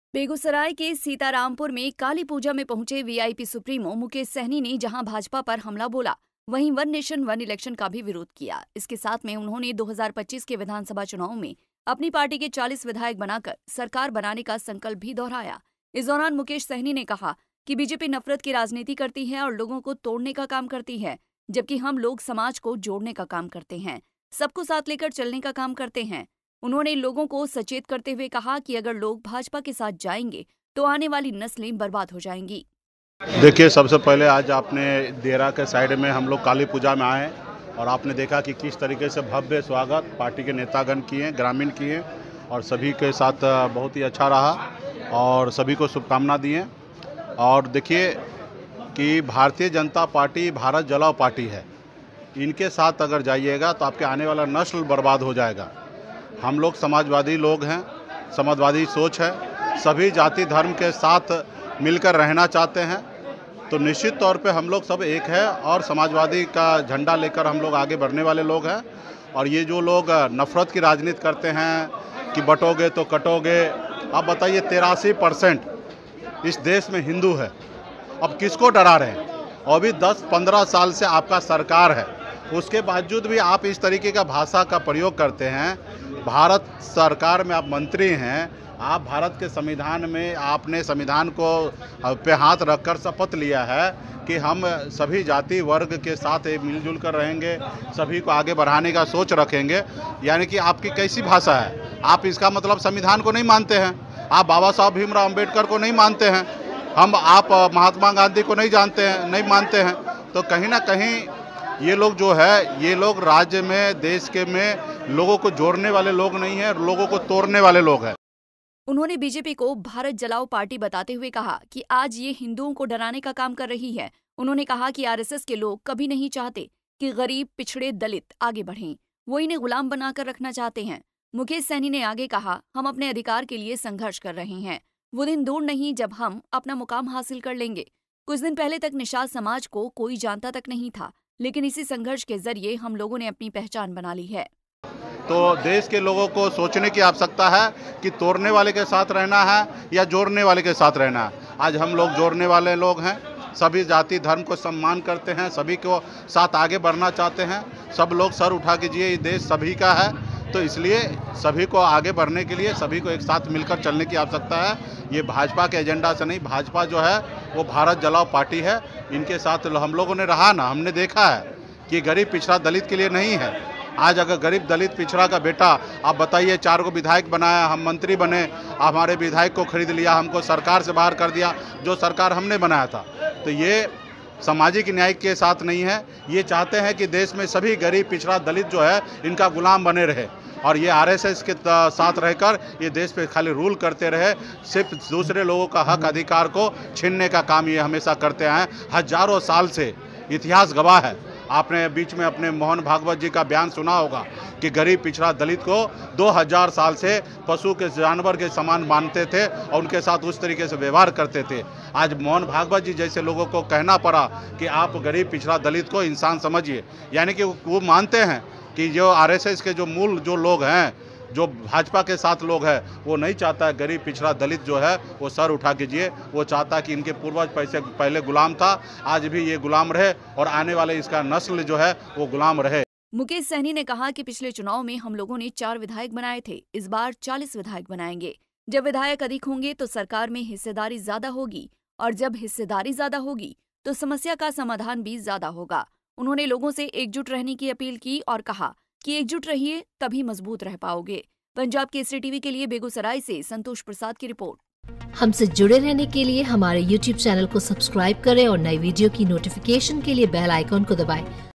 बेगूसराय के सीतारामपुर में काली पूजा में पहुंचे वीआईपी सुप्रीमो मुकेश सहनी ने जहां भाजपा पर हमला बोला, वहीं वन नेशन वन इलेक्शन का भी विरोध किया। इसके साथ में उन्होंने 2025 के विधानसभा चुनाव में अपनी पार्टी के 40 विधायक बनाकर सरकार बनाने का संकल्प भी दोहराया। इस दौरान मुकेश सहनी ने कहा कि बीजेपी नफरत की राजनीति करती है और लोगों को तोड़ने का काम करती है, जबकि हम लोग समाज को जोड़ने का काम करते हैं, सबको साथ लेकर चलने का काम करते हैं। उन्होंने लोगों को सचेत करते हुए कहा कि अगर लोग भाजपा के साथ जाएंगे तो आने वाली नस्लें बर्बाद हो जाएंगी। देखिए, सबसे पहले आज आपने देरा के साइड में हम लोग काली पूजा में आए और आपने देखा कि किस तरीके से भव्य स्वागत पार्टी के नेतागण किए, ग्रामीण किए और सभी के साथ बहुत ही अच्छा रहा और सभी को शुभकामना दिए। और देखिए कि भारतीय जनता पार्टी भारत जलाओ पार्टी है, इनके साथ अगर जाइएगा तो आपके आने वाला नस्ल बर्बाद हो जाएगा। हम लोग समाजवादी लोग हैं, समाजवादी सोच है, सभी जाति धर्म के साथ मिलकर रहना चाहते हैं, तो निश्चित तौर पे हम लोग सब एक है और समाजवादी का झंडा लेकर हम लोग आगे बढ़ने वाले लोग हैं। और ये जो लोग नफरत की राजनीति करते हैं कि बटोगे तो कटोगे, अब बताइए 83% इस देश में हिंदू है, अब किसको डरा रहे हैं? और भी 10-15 साल से आपका सरकार है, उसके बावजूद भी आप इस तरीके का भाषा का प्रयोग करते हैं। भारत सरकार में आप मंत्री हैं, आप भारत के संविधान में आपने संविधान को पे हाथ रखकर शपथ लिया है कि हम सभी जाति वर्ग के साथ मिलजुल कर रहेंगे, सभी को आगे बढ़ाने का सोच रखेंगे। यानी कि आपकी कैसी भाषा है? आप इसका मतलब संविधान को नहीं मानते हैं, आप बाबा साहब भीमराव अम्बेडकर को नहीं मानते हैं, आप महात्मा गांधी को नहीं जानते हैं, नहीं मानते हैं। तो कहीं ना कहीं ये लोग जो है, ये लोग राज्य में देश के में लोगों को जोड़ने वाले लोग नहीं हैं, लोगों को तोड़ने वाले लोग हैं। उन्होंने बीजेपी को भारत जलाओ पार्टी बताते हुए कहा कि आज ये हिंदुओं को डराने का काम कर रही है। उन्होंने कहा कि आरएसएस के लोग कभी नहीं चाहते कि गरीब, पिछड़े, दलित आगे बढ़ें, वो इन्हें गुलाम बनाकर रखना चाहते हैं। मुकेश सहनी ने आगे कहा, हम अपने अधिकार के लिए संघर्ष कर रहे हैं, वो दिन दूर नहीं जब हम अपना मुकाम हासिल कर लेंगे। कुछ दिन पहले तक निषाद समाज को कोई जानता तक नहीं था, लेकिन इसी संघर्ष के जरिए हम लोगों ने अपनी पहचान बना ली है। तो देश के लोगों को सोचने की आवश्यकता है कि तोड़ने वाले के साथ रहना है या जोड़ने वाले के साथ रहना है। आज हम लोग जोड़ने वाले लोग हैं, सभी जाति धर्म को सम्मान करते हैं, सभी को साथ आगे बढ़ना चाहते हैं। सब लोग सर उठा के जिए, ये देश सभी का है, तो इसलिए सभी को आगे बढ़ने के लिए सभी को एक साथ मिलकर चलने की आवश्यकता है। ये भाजपा के एजेंडा से नहीं, भाजपा जो है वो भारत जलाओ पार्टी है, इनके साथ हम लोगों ने रहा ना, हमने देखा है कि गरीब पिछड़ा दलित के लिए नहीं है। आज अगर गरीब दलित पिछड़ा का बेटा, आप बताइए, 4 को विधायक बनाया, हम मंत्री बने, हमारे विधायक को खरीद लिया, हमको सरकार से बाहर कर दिया, जो सरकार हमने बनाया था। तो ये सामाजिक न्याय के साथ नहीं है, ये चाहते हैं कि देश में सभी गरीब पिछड़ा दलित जो है इनका गुलाम बने रहे और ये आरएसएस के साथ रहकर ये देश पे खाली रूल करते रहे, सिर्फ दूसरे लोगों का हक अधिकार को छीनने का काम ये हमेशा करते हैं। हजारों साल से इतिहास गवाह है। आपने बीच में अपने मोहन भागवत जी का बयान सुना होगा कि गरीब पिछड़ा दलित को 2000 साल से पशु के, जानवर के समान मानते थे और उनके साथ उस तरीके से व्यवहार करते थे। आज मोहन भागवत जी जैसे लोगों को कहना पड़ा कि आप गरीब पिछड़ा दलित को इंसान समझिए, यानी कि वो मानते हैं कि जो आरएसएस के जो मूल जो लोग हैं, जो भाजपा के साथ लोग हैं, वो नहीं चाहता है गरीब पिछड़ा दलित जो है वो सर उठा के जिए। वो चाहता है कि इनके पूर्वज पहले गुलाम था, आज भी ये गुलाम रहे और आने वाले इसका नस्ल जो है वो गुलाम रहे। मुकेश सहनी ने कहा कि पिछले चुनाव में हम लोगों ने 4 विधायक बनाए थे, इस बार 40 विधायक बनाएंगे। जब विधायक अधिक होंगे तो सरकार में हिस्सेदारी ज्यादा होगी और जब हिस्सेदारी ज्यादा होगी तो समस्या का समाधान भी ज्यादा होगा। उन्होंने लोगों से एकजुट रहने की अपील की और कहा कि एकजुट रहिए, तभी मजबूत रह पाओगे। पंजाब केसरी टीवी के लिए बेगूसराय से संतोष प्रसाद की रिपोर्ट। हमसे जुड़े रहने के लिए हमारे YouTube चैनल को सब्सक्राइब करें और नई वीडियो की नोटिफिकेशन के लिए बेल आइकॉन को दबाएं।